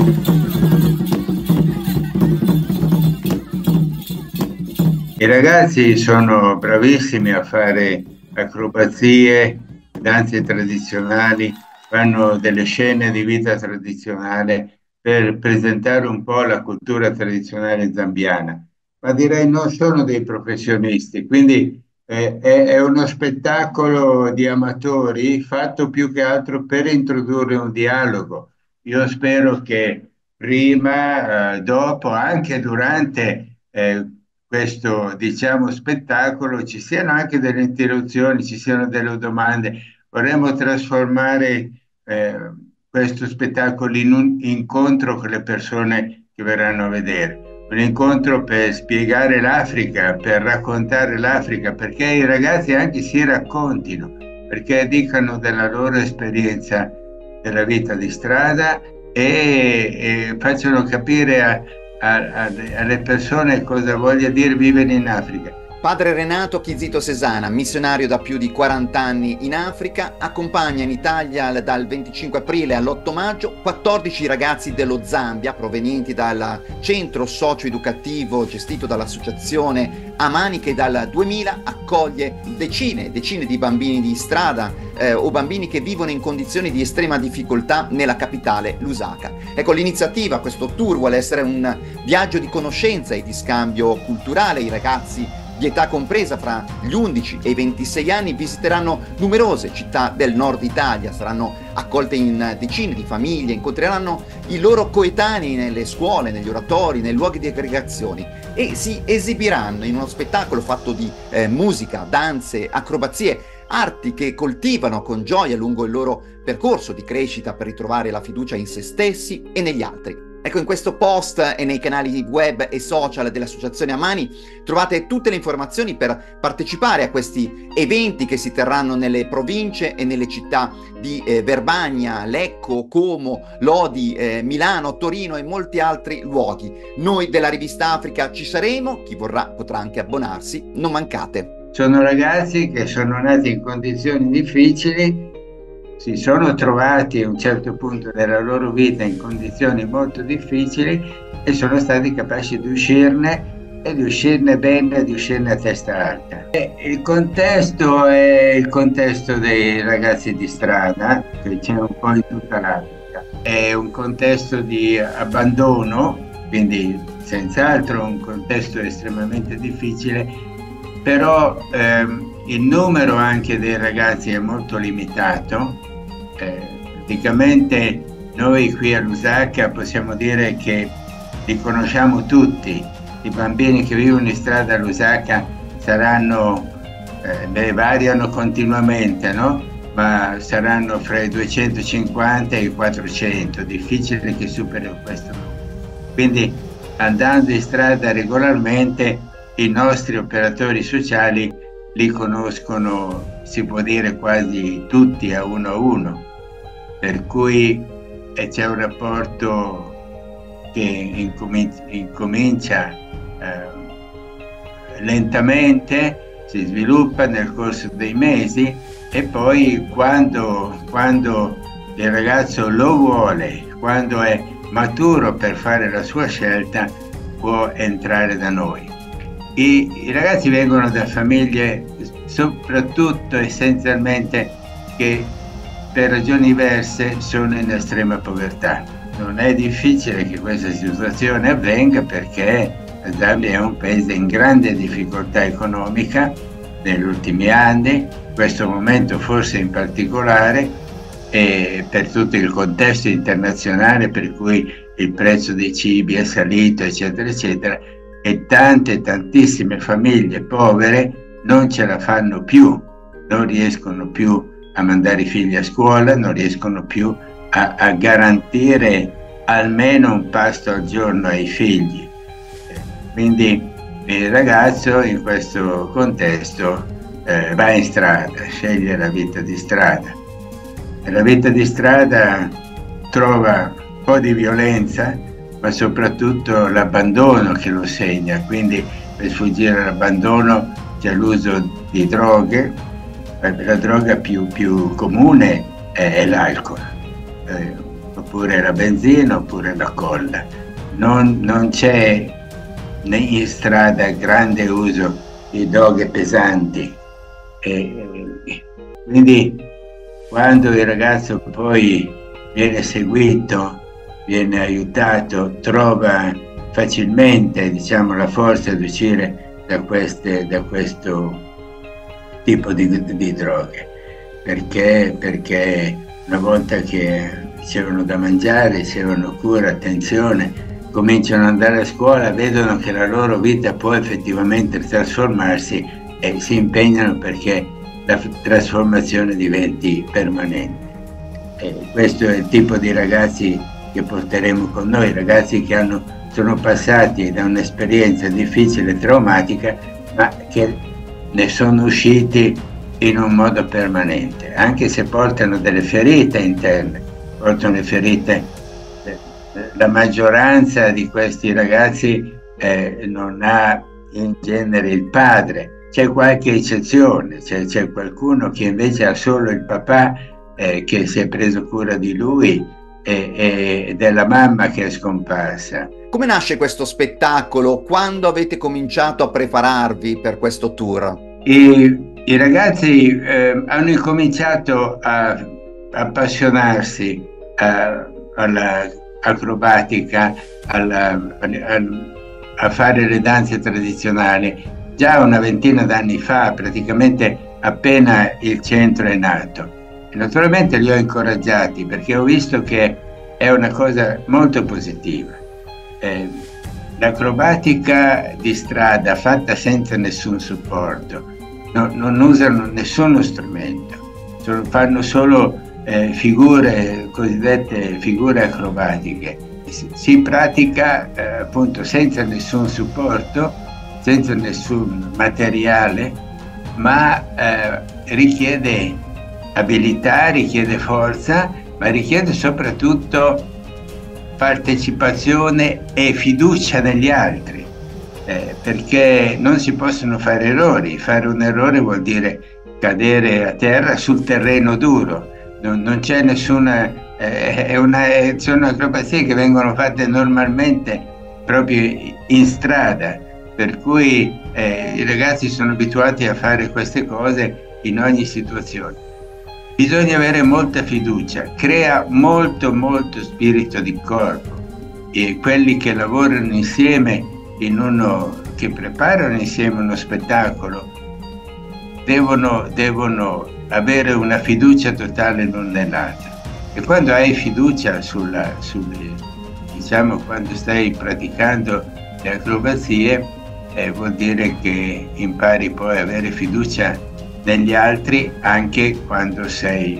I ragazzi sono bravissimi a fare acrobazie, danze tradizionali, fanno delle scene di vita tradizionale per presentare un po' la cultura tradizionale zambiana, ma direi non sono dei professionisti, quindi è uno spettacolo di amatori fatto più che altro per introdurre un dialogo. Io spero che prima, dopo, anche durante questo, diciamo, spettacolo ci siano anche delle interruzioni, ci siano delle domande. Vorremmo trasformare questo spettacolo in un incontro con le persone che verranno a vedere. Un incontro per spiegare l'Africa, per raccontare l'Africa, perché i ragazzi anche si raccontino, perché dicano della loro esperienza della vita di strada e facciano capire alle persone cosa voglia dire vivere in Africa. Padre Renato Chizito Sesana, missionario da più di 40 anni in Africa, accompagna in Italia dal 25 aprile all'8 maggio 14 ragazzi dello Zambia provenienti dal centro socio-educativo gestito dall'associazione Amani, che dal 2000 accoglie decine di bambini di strada o bambini che vivono in condizioni di estrema difficoltà nella capitale Lusaka. Ecco, l'iniziativa, questo tour, vuole essere un viaggio di conoscenza e di scambio culturale. I ragazzi di età compresa fra gli 11 e i 26 anni visiteranno numerose città del nord Italia, saranno accolte in decine di famiglie, incontreranno i loro coetanei nelle scuole, negli oratori, nei luoghi di aggregazione e si esibiranno in uno spettacolo fatto di musica, danze, acrobazie, arti che coltivano con gioia lungo il loro percorso di crescita per ritrovare la fiducia in se stessi e negli altri. Ecco, in questo post e nei canali web e social dell'Associazione Amani trovate tutte le informazioni per partecipare a questi eventi che si terranno nelle province e nelle città di Verbania, Lecco, Como, Lodi, Milano, Torino e molti altri luoghi. Noi della Rivista Africa ci saremo, chi vorrà potrà anche abbonarsi, non mancate. Sono ragazzi che sono nati in condizioni difficili, si sono trovati a un certo punto della loro vita in condizioni molto difficili e sono stati capaci di uscirne e di uscirne bene, di uscirne a testa alta. E il contesto è il contesto dei ragazzi di strada, che c'è un po' in tutta l'Africa. È un contesto di abbandono, quindi senz'altro un contesto estremamente difficile, però il numero anche dei ragazzi è molto limitato. Praticamente noi qui a Lusaka possiamo dire che li conosciamo tutti. I bambini che vivono in strada a Lusaka saranno, variano continuamente, no? Ma saranno fra i 250 e i 400, difficile che superino questo numero. Quindi andando in strada regolarmente i nostri operatori sociali li conoscono, si può dire, quasi tutti a uno, per cui c'è un rapporto che incomincia lentamente, si sviluppa nel corso dei mesi e poi quando il ragazzo lo vuole, quando è maturo per fare la sua scelta, può entrare da noi. I ragazzi vengono da famiglie soprattutto essenzialmente che per ragioni diverse sono in estrema povertà. Non è difficile che questa situazione avvenga perché la Zambia è un paese in grande difficoltà economica negli ultimi anni, in questo momento forse in particolare, e per tutto il contesto internazionale per cui il prezzo dei cibi è salito, eccetera, eccetera, e tantissime famiglie povere non ce la fanno più, non riescono più a mandare i figli a scuola, non riescono più a garantire almeno un pasto al giorno ai figli. Quindi il ragazzo in questo contesto va in strada, sceglie la vita di strada. E la vita di strada trova un po' di violenza, ma soprattutto l'abbandono che lo segna, quindi per sfuggire all'abbandono c'è l'uso di droghe. La droga più comune è l'alcol. oppure la benzina oppure la colla. Non c'è in strada grande uso di droghe pesanti. Quindi quando il ragazzo poi viene seguito, viene aiutato, trova facilmente, diciamo, la forza di uscire da questo tipo di droghe, perché una volta che ricevono da mangiare, ricevono cura, attenzione, cominciano ad andare a scuola, vedono che la loro vita può effettivamente trasformarsi e si impegnano perché la trasformazione diventi permanente. Questo è il tipo di ragazzi che porteremo con noi, ragazzi che sono passati da un'esperienza difficile e traumatica, ma che ne sono usciti in un modo permanente, anche se portano delle ferite interne, portano le ferite. La maggioranza di questi ragazzi non ha in genere il padre. C'è qualche eccezione, c'è qualcuno che invece ha solo il papà che si è preso cura di lui e della mamma che è scomparsa. Come nasce questo spettacolo? Quando avete cominciato a prepararvi per questo tour? I ragazzi hanno incominciato a appassionarsi all'acrobatica, a fare le danze tradizionali già una ventina d'anni fa, praticamente appena il centro è nato. E naturalmente li ho incoraggiati perché ho visto che è una cosa molto positiva. L'acrobatica di strada fatta senza nessun supporto, non usano nessuno strumento, fanno solo figure, cosiddette figure acrobatiche. Si pratica appunto senza nessun supporto, senza nessun materiale, ma richiede abilità, richiede forza, ma richiede soprattutto partecipazione e fiducia negli altri, perché non si possono fare errori. Fare un errore vuol dire cadere a terra sul terreno duro. Non c'è nessuna, sono acrobazie che vengono fatte normalmente proprio in strada, per cui i ragazzi sono abituati a fare queste cose in ogni situazione. Bisogna avere molta fiducia, crea molto spirito di corpo, e quelli che lavorano insieme che preparano insieme uno spettacolo devono avere una fiducia totale l'un nell'altro. E quando hai fiducia diciamo, quando stai praticando le acrobazie, vuol dire che impari poi a avere fiducia negli altri anche quando sei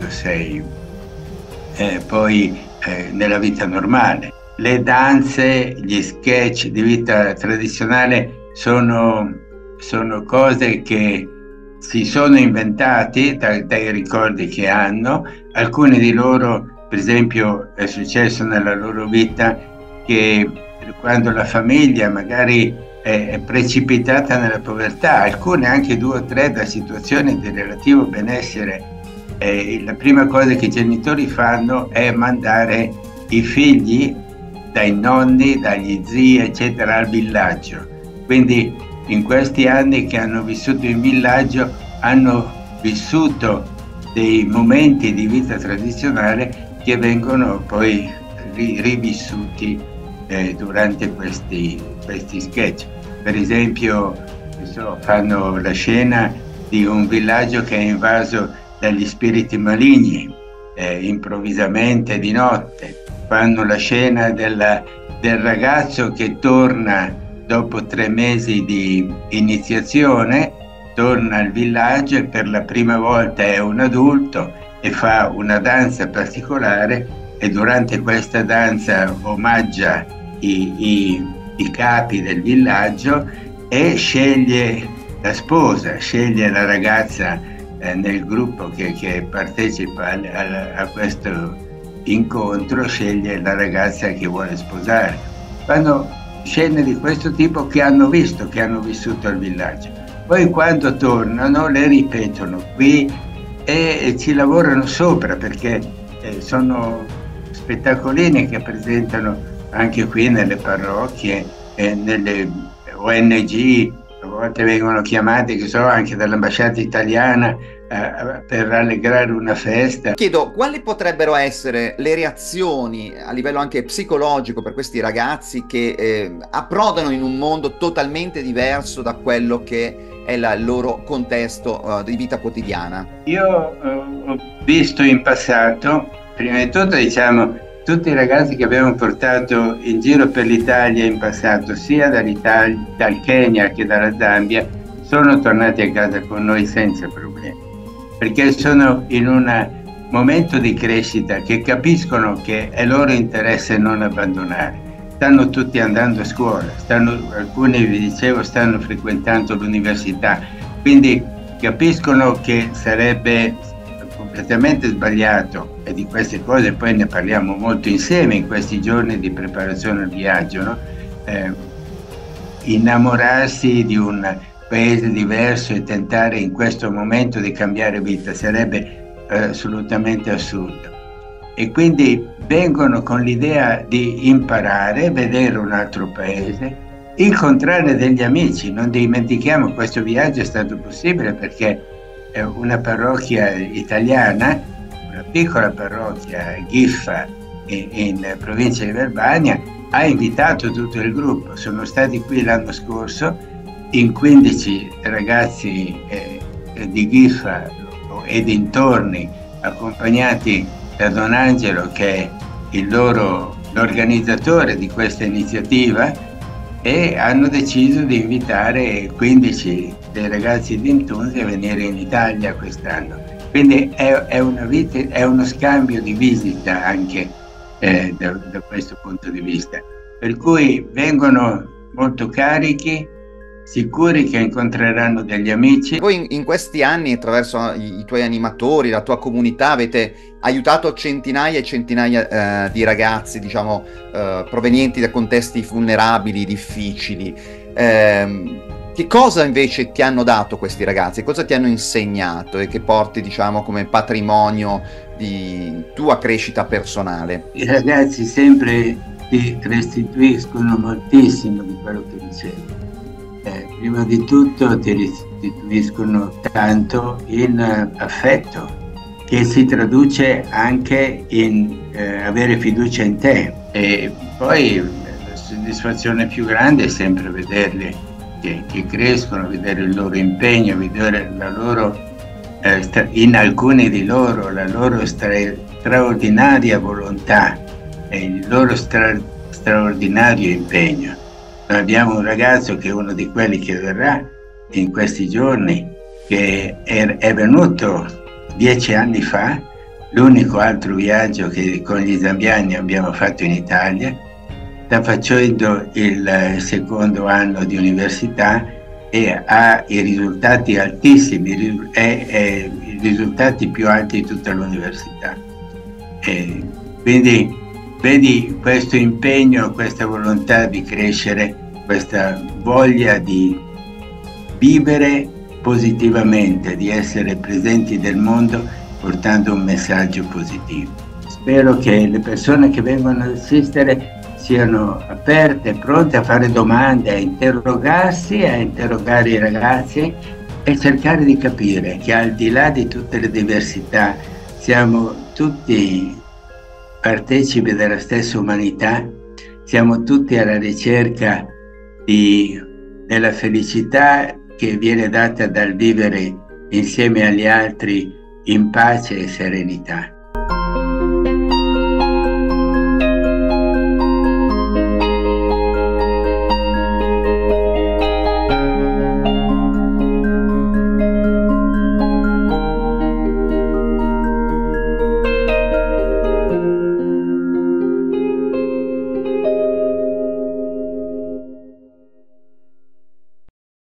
poi nella vita normale. Le danze, gli sketch di vita tradizionale sono cose che si sono inventati dai ricordi che hanno. Alcuni di loro, per esempio, è successo nella loro vita che quando la famiglia magari è precipitata nella povertà, alcune anche 2 o 3 da situazioni di relativo benessere, la prima cosa che i genitori fanno è mandare i figli dai nonni, dagli zii, eccetera, al villaggio. Quindi in questi anni che hanno vissuto in villaggio hanno vissuto dei momenti di vita tradizionale che vengono poi rivissuti durante questi sketch. Per esempio, fanno la scena di un villaggio che è invaso dagli spiriti maligni, improvvisamente di notte. Fanno la scena del ragazzo che torna dopo 3 mesi di iniziazione, torna al villaggio e per la prima volta è un adulto e fa una danza particolare, e durante questa danza omaggia i capi del villaggio e sceglie la sposa, sceglie la ragazza nel gruppo che partecipa a questo incontro, sceglie la ragazza che vuole sposare. Fanno scene di questo tipo che hanno visto, che hanno vissuto al villaggio. Poi quando tornano le ripetono qui e ci lavorano sopra, perché sono spettacolini che presentano anche qui nelle parrocchie, nelle ONG, a volte vengono chiamati, che so, anche dall'ambasciata italiana per rallegrare una festa. Chiedo, quali potrebbero essere le reazioni a livello anche psicologico per questi ragazzi che approdano in un mondo totalmente diverso da quello che è il loro contesto di vita quotidiana? Io ho visto in passato, prima di tutto, diciamo, tutti i ragazzi che abbiamo portato in giro per l'Italia in passato, sia dal Kenya che dalla Zambia, sono tornati a casa con noi senza problemi, perché sono in un momento di crescita che capiscono che è loro interesse non abbandonare. Stanno tutti andando a scuola, alcuni, vi dicevo, stanno frequentando l'università, quindi capiscono che sarebbe completamente sbagliato, e di queste cose poi ne parliamo molto insieme in questi giorni di preparazione al viaggio, no? Innamorarsi di un paese diverso e tentare in questo momento di cambiare vita sarebbe assolutamente assurdo, e quindi vengono con l'idea di imparare, vedere un altro paese, incontrare degli amici. Non dimentichiamo, questo viaggio è stato possibile perché una parrocchia italiana, una piccola parrocchia, Ghiffa, in provincia di Verbania, ha invitato tutto il gruppo. Sono stati qui l'anno scorso in 15 ragazzi di Ghiffa e dintorni, accompagnati da Don Angelo, che è l'organizzatore di questa iniziativa, e hanno deciso di invitare 15 dei ragazzi di Intunzi a venire in Italia quest'anno. Quindi è uno scambio di visita anche da questo punto di vista. Per cui vengono molto carichi, sicuri che incontreranno degli amici. Voi in questi anni, attraverso i tuoi animatori, la tua comunità, avete aiutato centinaia e centinaia di ragazzi, diciamo, provenienti da contesti vulnerabili, difficili. Che cosa invece ti hanno dato questi ragazzi? Cosa ti hanno insegnato e che porti, diciamo, come patrimonio di tua crescita personale? I ragazzi sempre ti restituiscono moltissimo di quello che ricevi. Prima di tutto ti restituiscono tanto in affetto, che si traduce anche in avere fiducia in te, e poi la soddisfazione più grande è sempre vederli che crescono, vedere il loro impegno, vedere la loro, in alcuni di loro, la loro straordinaria volontà e il loro straordinario impegno. Noi abbiamo un ragazzo che è uno di quelli che verrà in questi giorni, che è venuto 10 anni fa, l'unico altro viaggio che con gli zambiani abbiamo fatto in Italia. Sta facendo il secondo anno di università e ha i risultati altissimi, i risultati più alti di tutta l'università. Quindi vedi questo impegno, questa volontà di crescere, questa voglia di vivere positivamente, di essere presenti nel mondo portando un messaggio positivo. Spero che le persone che vengono ad assistere siano aperte, pronte a fare domande, a interrogarsi, a interrogare i ragazzi e cercare di capire che al di là di tutte le diversità siamo tutti partecipi della stessa umanità, siamo tutti alla ricerca della felicità che viene data dal vivere insieme agli altri in pace e serenità.